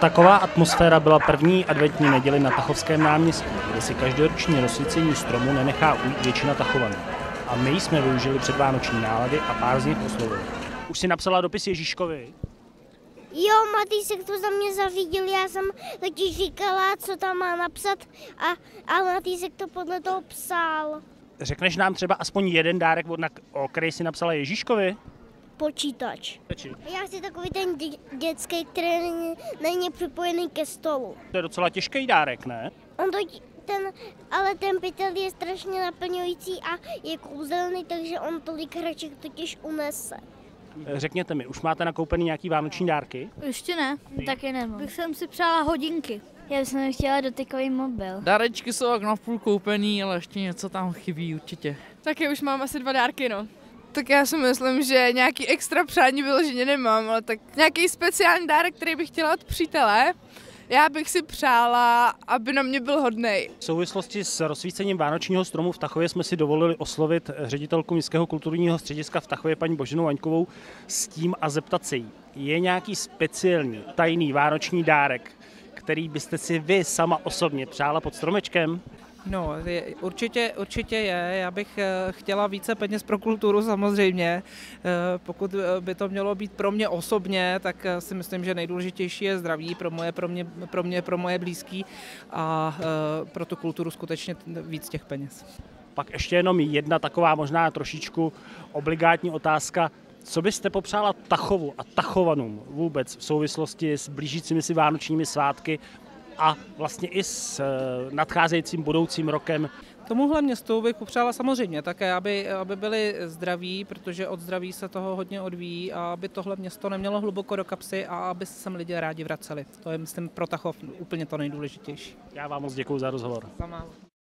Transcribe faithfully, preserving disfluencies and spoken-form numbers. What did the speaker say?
Taková atmosféra byla první adventní neděli na Tachovském náměstí, kde si každoroční rozsvícení stromu nenechá ujít většina Tachovanů. A my jsme využili předvánoční nálady a pár z nich oslovili. Už si napsala dopis Ježíškovi? Jo, Matýsek to za mě zařídil, já jsem totiž říkala, co tam má napsat a, a Matýsek to podle toho psal. Řekneš nám třeba aspoň jeden dárek, o který si napsala Ježíškovi? Počítač. Peči. Já chci takový ten dě- dětský, který není, není připojený ke stolu. To je docela těžký dárek, ne? On to, ten, ale ten pytel je strašně naplňující a je kouzelný, takže on tolik hraček totiž unese. Řekněte mi, už máte nakoupený nějaký vánoční dárky? Ještě ne, taky nemám. Bych jsem si přála hodinky. Já jsem chtěla dotykový mobil. Dárečky jsou jak na půl koupený, ale ještě něco tam chybí určitě. Taky už mám asi dva dárky, no. Tak já si myslím, že nějaký extra přání vyloženě nemám, ale tak nějaký speciální dárek, který bych chtěla od přítele, já bych si přála, aby na mě byl hodnej. V souvislosti s rozsvícením vánočního stromu v Tachově jsme si dovolili oslovit ředitelku Městského kulturního střediska v Tachově paní Boženu Vaňkovou s tím a zeptat se jí, je nějaký speciální tajný vánoční dárek, který byste si vy sama osobně přála pod stromečkem? No, je, určitě, určitě je. Já bych chtěla více peněz pro kulturu samozřejmě. Pokud by to mělo být pro mě osobně, tak si myslím, že nejdůležitější je zdraví pro moje, pro mě, pro mě, pro moje blízký a pro tu kulturu skutečně víc těch peněz. Pak ještě jenom jedna taková možná trošičku obligátní otázka. Co byste popřála Tachovu a Tachovanům vůbec v souvislosti s blížícími si vánočními svátky a vlastně i s nadcházejícím budoucím rokem? Tomuhle městu bych popřála samozřejmě také, aby, aby byli zdraví, protože od zdraví se toho hodně odvíjí a aby tohle město nemělo hluboko do kapsy a aby se sem lidi rádi vraceli. To je, myslím, pro Tachov úplně to nejdůležitější. Já vám moc děkuji za rozhovor. Za málo.